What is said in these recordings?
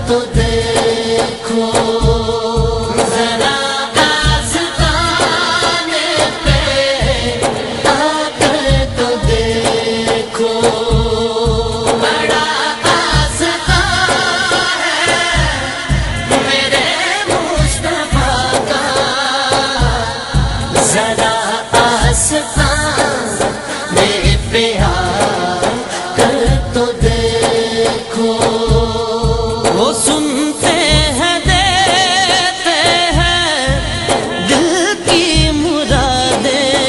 تو دیکھو ذرا آستانے پہ آ کر تو دیکھو بڑا آستان ہے میرے مصطفیٰ کا ذرا آستانے پہ آ کر تو دیکھو وہ سنتے ہیں دیتے ہیں دل کی مرادیں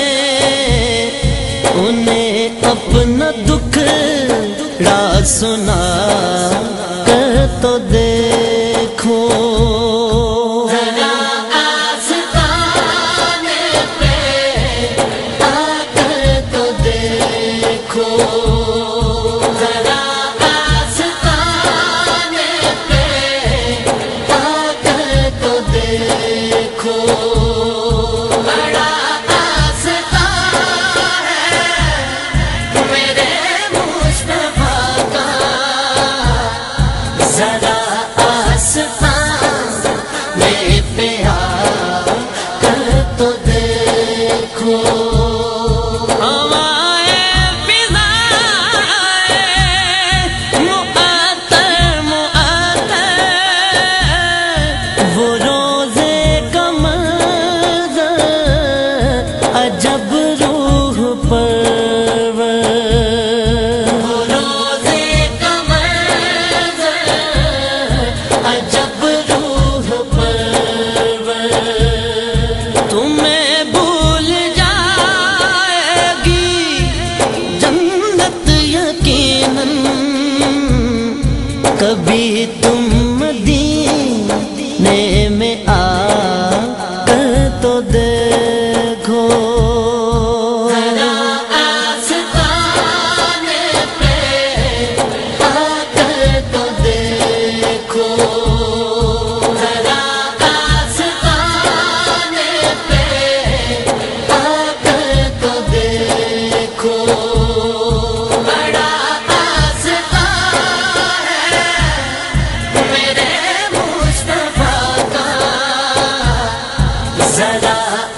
انہیں اپنا دکھ راز سنا کر تو دیکھو ذرا آستانے پہ آ کر تو دیکھو ذرا آستانے پہ آ کر تو دیکھو بڑا آستان ہے میرے مصطفیٰ کا ذرا آستانے پہ آ کر تو دیکھو عجب روح پرور وہ روزے کا منظر عجب روح پرور تمہیں بھول جائے گی جنت یقیناً کبھی تم مدینے میں آ کر تو دیکھو ذرا آستانے پہ آ کر تو دیکھو ذرا آستانے پہ آ کر تو دیکھو بڑا آستان ہے میرے مصطفیٰ کا ذرا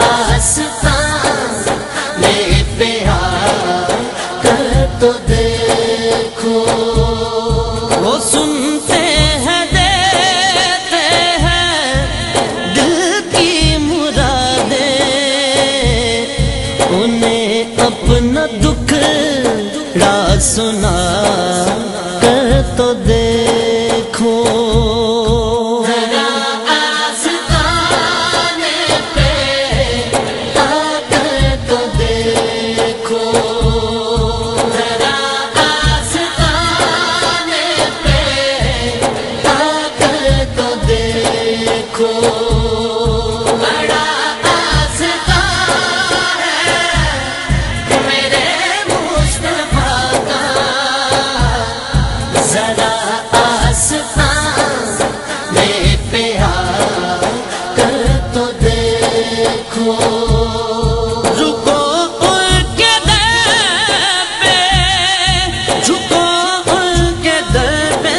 آستانے پہ آ کر تو دیکھو وہ سنتے ہیں دیتے ہیں دل کی مرادیں انہیں اپنا دکھ راز سنا کر تو دیکھو ذرا آستانے پہ آ کر تو دیکھو ذرا آستانے پہ آ کر تو دیکھو بڑا آستان ہے میرے مصطفیٰ کا ذرا آستانے پہ آ کر تو دیکھو رکو ان کے در پہ جھکو ان کے در پہ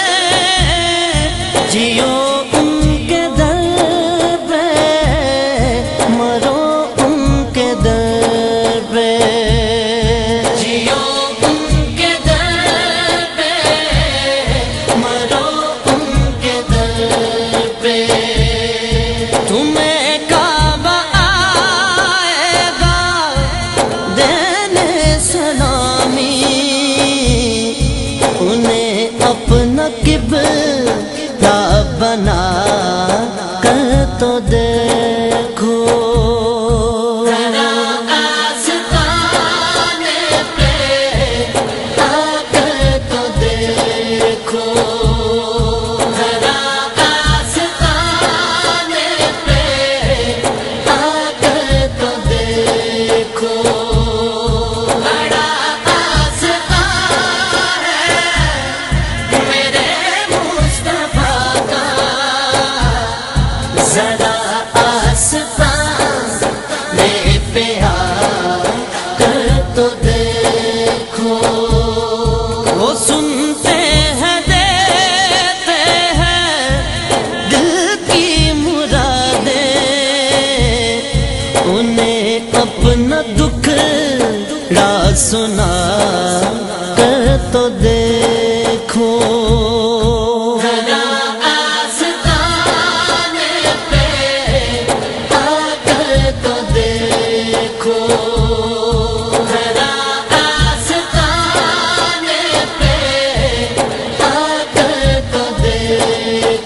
جیو ان کے در پہ مرو ان کے در پہ جیو ان کے در پہ مرو ان کے در پہ تمہیں کعبہ آئے گا دینے سلامی انہیں اپنا قبلہ بنا کر تو دیکھو ذرا آستانے پہ آ کر تو دیکھو ذرا آستانے پہ آ کر تو دیکھو بڑا آستان ہے میرے مصطفیٰ کا ذرا آستانے پہ آ کر تو دیکھو وہ سنتے ہیں دیتے ہیں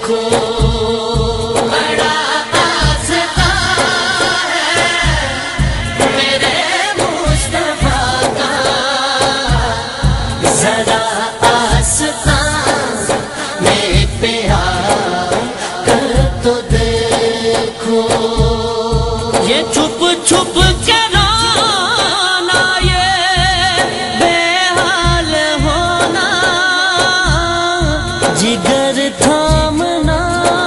دیکھو بڑا آستا ہے میرے مصطفیٰ کا، ذرا آستا میں پہ آ کر تو دیکھو. یہ چھپ چھپ کے رونا، یہ بے حال ہونا، جگر تھامنا،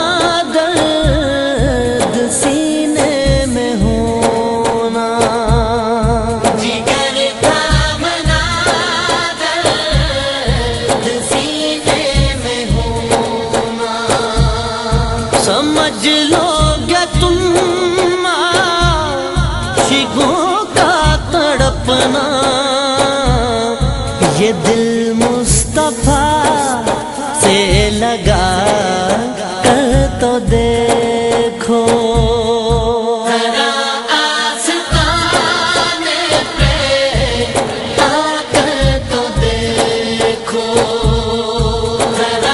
درد سینے میں ہونا، جگر تھامنا، درد سینے میں ہونا. سمجھ لو گے تم عاشقوں کا تڑپنا، یہ دل مصطفیٰ سے لگا کر تو دیکھو. ذرا آستانے پہ آ کر تو دیکھو، ذرا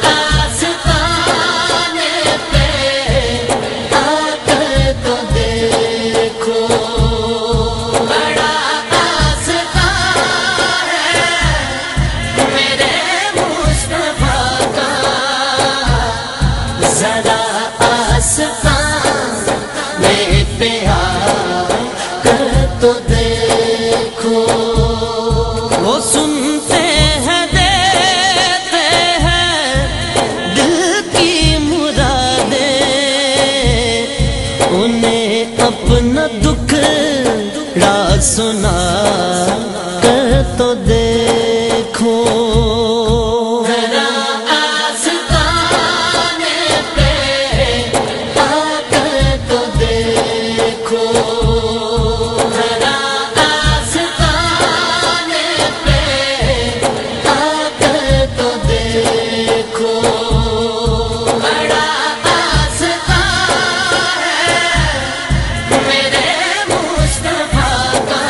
آستانے پہ آ کر تو دیکھو. بڑا آستا ہے میرے مصطفیٰ کا، ذرا آستا میں پہ آ کر تو دیکھو. وہ سنتے ہیں، دیتے ہیں دل کی مرادیں، انہیں اپنا دکھ راز سنا کر تو دیکھو. ذرا آستانے پہ آ کر تو دیکھو، ذرا آستانے پہ آ کر تو دیکھو. بڑا آستا ہے میرے مصطفیٰ کا،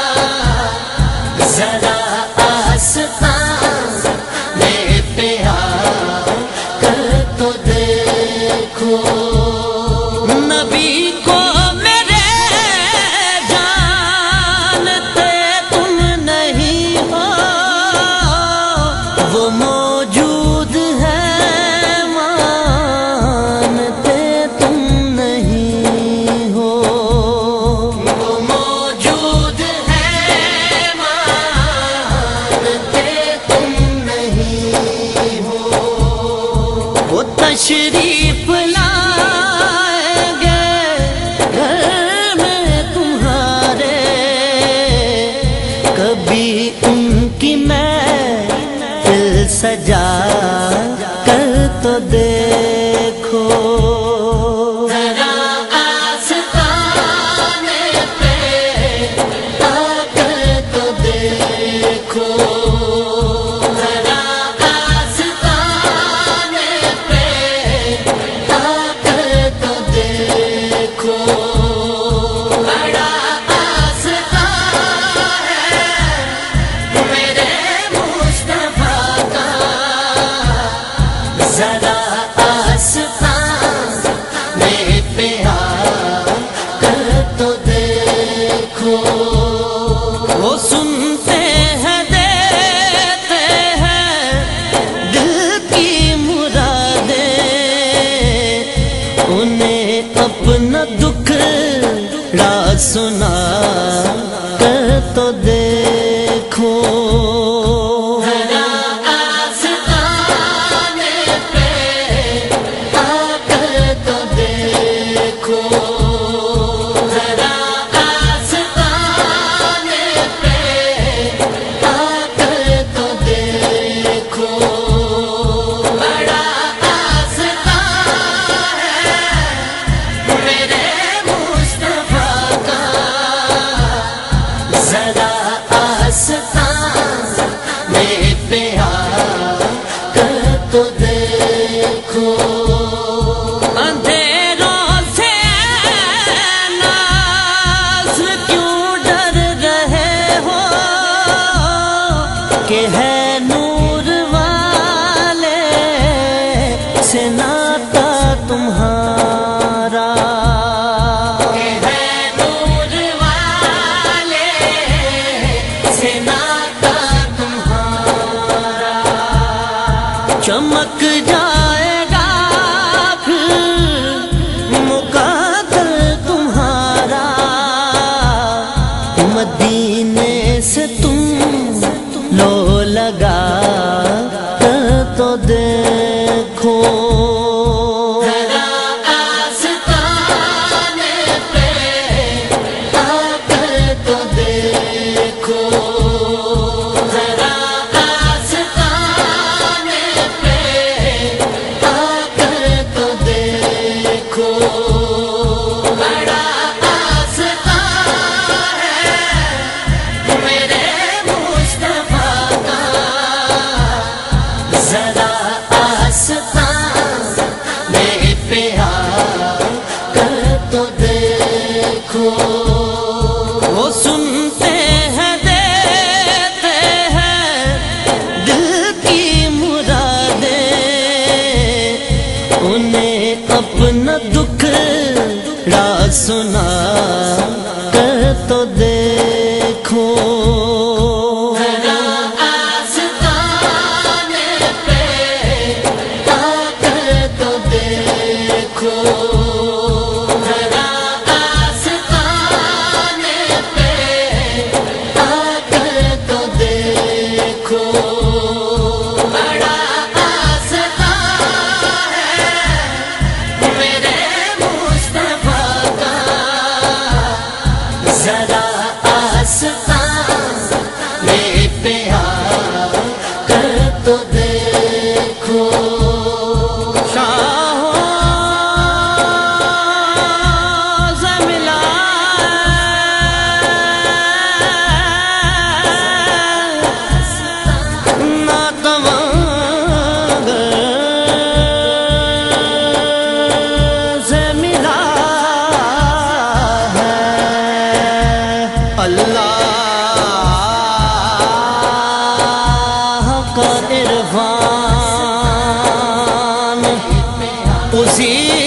ذرا آستا میں پہ آ کر تو دیکھو. نبی کو میرے جانتے تم نہیں ہو، وہ موجود ہے مانتے تم نہیں ہو. وہ موجود ہے مانتے تم نہیں ہو. وہ تشریف لائیں گے گھر میں تمہارے، کبھی ان کی محفل سجا کر تو دیکھو. ذرا آستانے پہ آ کر تو دیکھو، ذرا آستانے پہ آ کر تو دیکھو. بڑا آستا ہے میرے مصطفیٰ کا، ذرا آستا میں پہ آ کر تو دیکھو. وہ سنتے ہیں، دیتے ہیں دل کی مرادیں، انہیں اپنا دکھ راز سنا کر تو دیکھو. ذرا آستانے پہ آ کر تو دیکھو، ذرا آستانے پہ آ کر تو دیکھو. بڑا آستا ہے میرے مصطفیٰ کا، ذرا آستا میں پہ آ کر تو دیکھو. اندھیروں سے ناز کیوں ڈر رہے ہو، کہ ہے نور والے سے سے ناتا تمہارا ہے نور والے سے ناتا تمہارا، چمک جائے گا پھر مقدر تمہارا، مدینے سے تم لو لگا کر تو دیکھو، ذرا آستانے پہ آ کر تو دیکھو، ذرا آستانے پہ آ کر تو دیکھو، بڑا آستان ہے میرے مصطفیٰ کا، ذرا آستان میں پہ آ کر تو دیکھو، وہ سنتے ہیں دیتے ہیں دل کی مرادیں، انہیں اپنا دکھ را سنا کر تو دیکھو، ذرا آستان پہ آ کر تو دیکھو، ذرا آستان پہ آ کر تو دیکھو، بڑا آستان ہے میرے مصطفیٰ کا، ذرا آستان میں پہ آ کر تو دیکھو، عرفان اسی